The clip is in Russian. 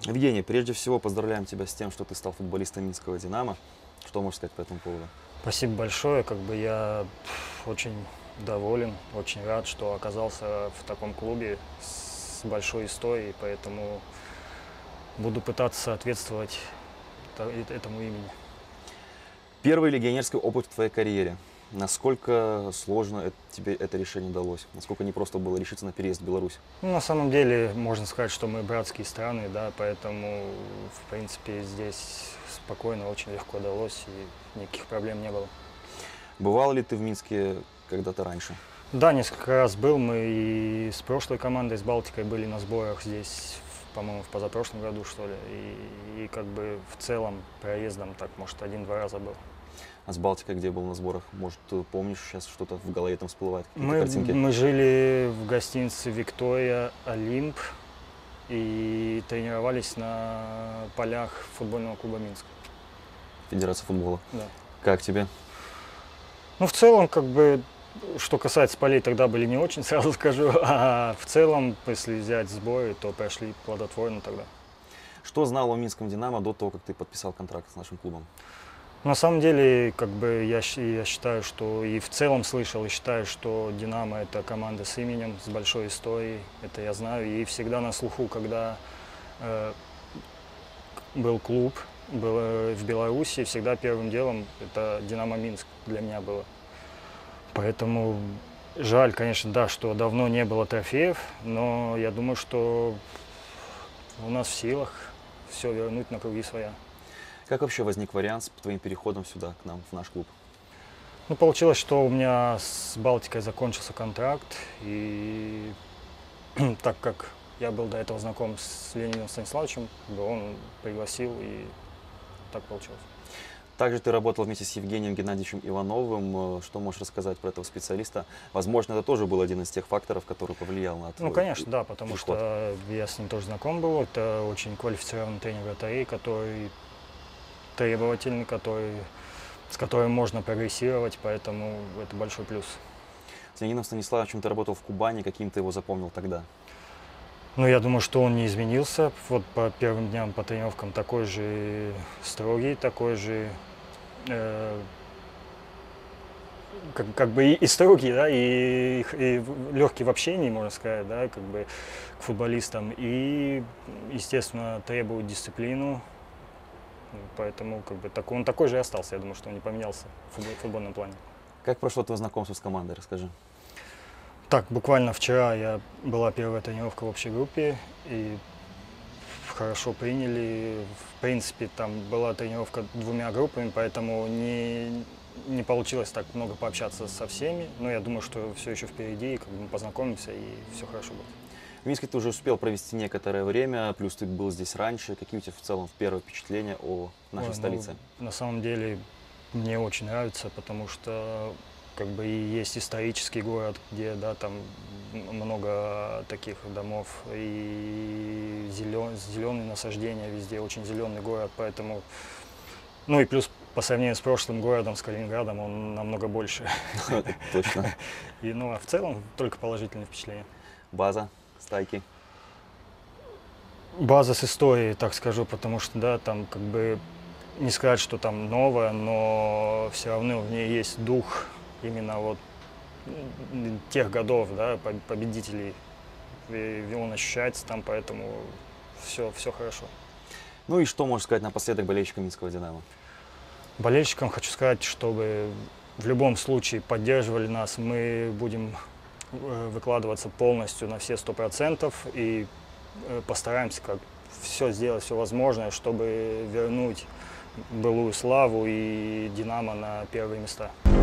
Евгений, прежде всего поздравляем тебя с тем, что ты стал футболистом Минского «Динамо». Что можешь сказать по этому поводу? Спасибо большое. Я очень доволен, очень рад, что оказался в таком клубе с большой историей, поэтому буду пытаться соответствовать этому имени. Первый легионерский опыт в твоей карьере. Насколько сложно тебе это решение далось? Насколько непросто было решиться на переезд в Беларусь? Ну, на самом деле, можно сказать, что мы братские страны, да, поэтому, в принципе, здесь спокойно, очень легко далось, и никаких проблем не было. Бывал ли ты в Минске когда-то раньше? Да, несколько раз был. Мы и с прошлой командой, с Балтикой, были на сборах здесь, по-моему, в позапрошлом году, что ли. И в целом проездом так, может, один-два раза был. А с Балтикой где был на сборах? Может, помнишь, сейчас что-то в голове там всплывает, какие-то картинки? Мы жили в гостинице «Виктория Олимп» и тренировались на полях футбольного клуба Минск. Федерация футбола. Да. Как тебе? Ну, в целом, что касается полей, тогда были не очень, сразу скажу. А в целом, если взять сборы, то прошли плодотворно тогда. Что знал о Минском «Динамо» до того, как ты подписал контракт с нашим клубом? На самом деле, я считаю, что и в целом слышал, и считаю, что «Динамо» — это команда с именем, с большой историей. Это я знаю. И всегда на слуху, когда был клуб в Беларуси, всегда первым делом это «Динамо Минск» для меня было. Поэтому жаль, конечно, да, что давно не было трофеев, но я думаю, что у нас в силах все вернуть на круги своя. Как вообще возник вариант с твоим переходом сюда, к нам, в наш клуб? Ну, получилось, что у меня с Балтикой закончился контракт, и так как я был до этого знаком с Леонидом Станиславовичем, он пригласил, и так получилось. Также ты работал вместе с Евгением Геннадьевичем Ивановым. Что можешь рассказать про этого специалиста? Возможно, это тоже был один из тех факторов, который повлиял на твой Ну, конечно, да, потому переход. что я с ним тоже знаком был. Это очень квалифицированный тренер вратарей, который требовательный, с которым можно прогрессировать, поэтому это большой плюс. С Леонидом Станиславовичем ты работал в Кубани, каким ты его запомнил тогда? Ну, я думаю, что он не изменился. Вот по первым дням, по тренировкам такой же строгий, такой же и строгий, да, и легкий в общении, можно сказать, да, к футболистам. И, естественно, требует дисциплину. Поэтому он такой же и остался. Я думаю, что он не поменялся в футбольном плане. Как прошло твое знакомство с командой? Расскажи. Так, буквально вчера была первая тренировка в общей группе, и хорошо приняли. В принципе, там была тренировка двумя группами, поэтому не получилось так много пообщаться со всеми. Но я думаю, что все еще впереди, мы познакомимся, и все хорошо будет. В Минске ты уже успел провести некоторое время, плюс ты был здесь раньше. Какие у тебя в целом первые впечатления о нашей столице? На самом деле, мне очень нравится, потому что и есть исторический город, где, да, там много таких домов, и зеленые насаждения везде, очень зеленый город, поэтому, ну и плюс по сравнению с прошлым городом, с Калининградом, он намного больше. Точно. А в целом только положительные впечатления. База, стайки. База с историей, так скажу, потому что, да, там не сказать, что там новое, но все равно в ней есть дух именно тех годов, да, победителей. И он ощущается там, поэтому все хорошо. Ну и что можешь сказать напоследок болельщикам Минского «Динамо»? Болельщикам хочу сказать, чтобы в любом случае поддерживали нас. Мы будем выкладываться полностью на все 100% и постараемся все сделать, все возможное, чтобы вернуть былую славу и «Динамо» на первые места.